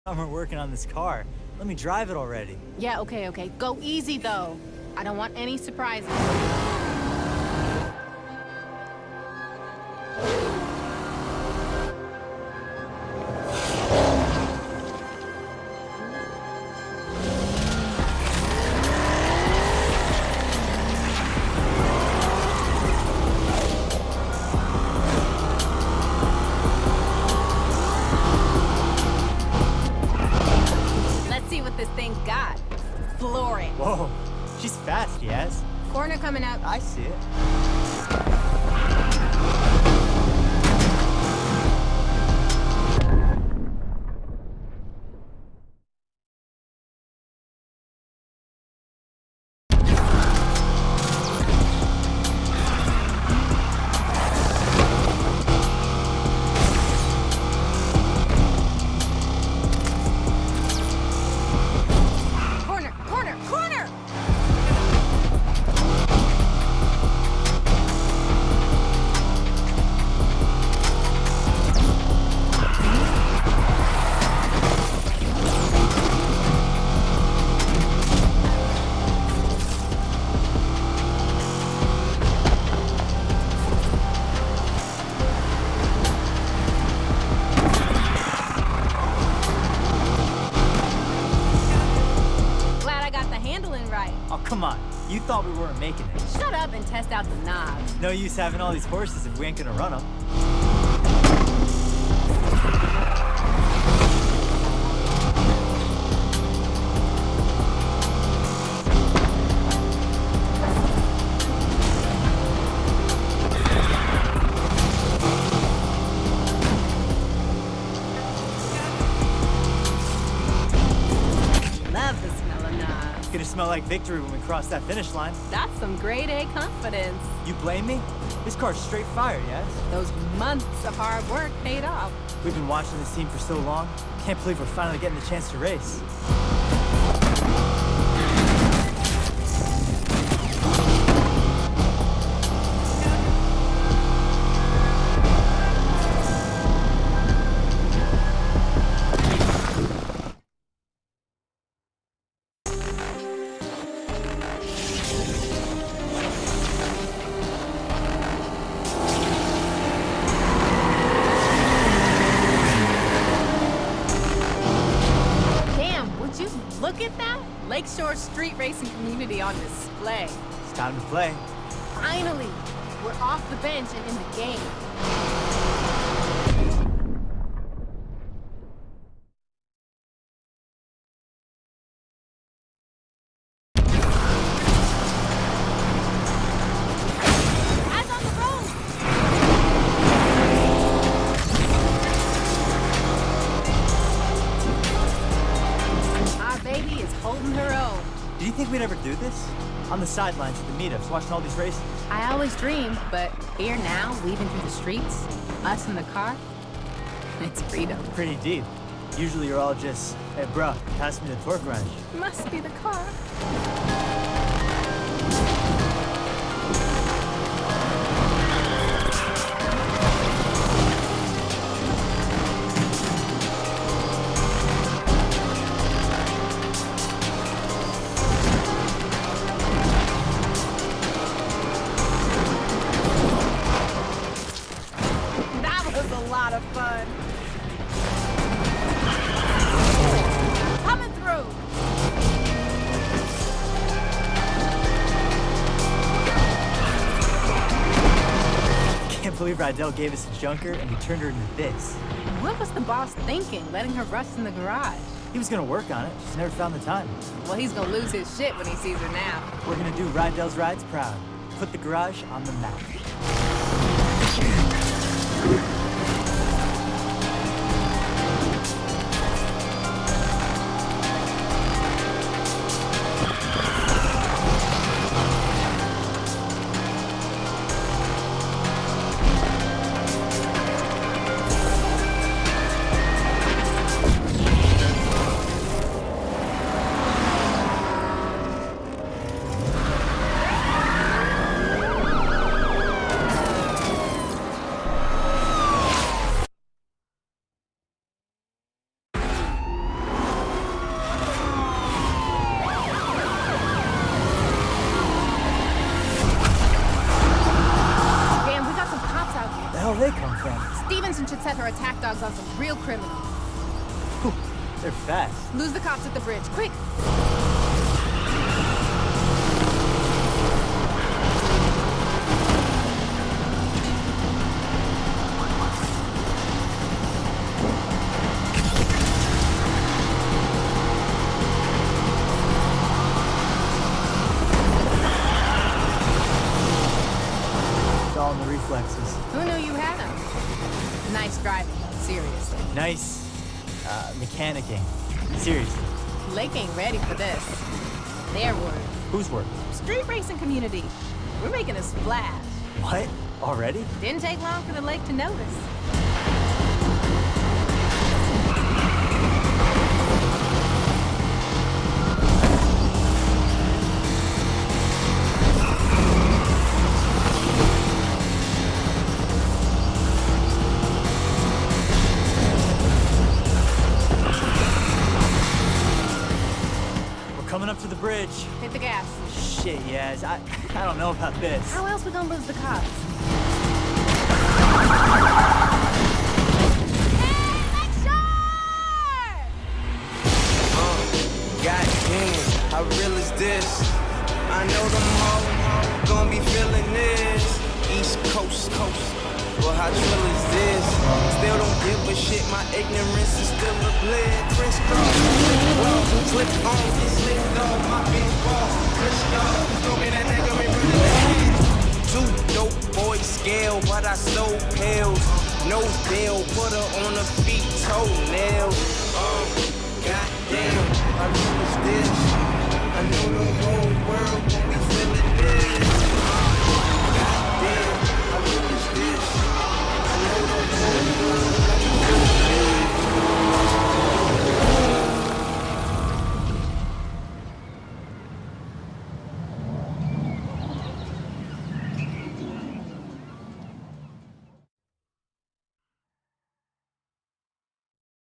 Summer working on this car. Let me drive it already. Yeah, okay. Go easy, though. I don't want any surprises. This thing's got. Floor it. Whoa, she's fast, yes. Corner coming up. I see it. Oh, come on. You thought we weren't making it. Shut up and test out the knobs. No use having all these horses if we ain't gonna run them. Love the smell of knobs. It's gonna smell like victory when we cross that finish line. That's some grade A confidence. You blame me? This car's straight fire, yes? Those months of hard work paid off. We've been watching this team for so long. Can't believe we're finally getting the chance to race. Look at that! Lakeshore street racing community on display. It's time to play. Finally! We're off the bench and in the game. Eyes on the road! Baby is holding her own. Did you think we'd ever do this? On the sidelines at the meetups, watching all these races. I always dreamed, but here now, weaving through the streets, us in the car, it's freedom. Pretty deep. Usually you're all just, hey bruh, pass me the torque wrench. Must be the car. A lot of fun. Coming through. Can't believe Rydell gave us a junker and we turned her into this. What was the boss thinking, letting her rust in the garage? He was gonna work on it, just never found the time. Well, he's gonna lose his shit when he sees her now. We're gonna do Rydell's rides proud. Put the garage on the map. dogs on some real criminals. Whew, they're fast. Lose the cops at the bridge, quick! It's all in the reflexes. Who knew you had them? Nice driving, seriously. Nice mechanicking. Seriously. Lake ain't ready for this. Their word. Whose work? Street racing community. We're making a splash. What? Already? Didn't take long for the lake to notice. Coming up to the bridge. Hit the gas. Shit, Yaz. I don't know about this. How else we gonna lose the cops? Goddamn, how real is this? I know them all gonna be feeling this. East Coast, well how trill is this? Still don't give a shit, my ignorance is still a bled. Crisscross, well, slip on, slipped on my big ball. Crisscross, smoking that nigga me running. Two dope boys scale, but I stole pills. No bail, put her on her feet, toenails.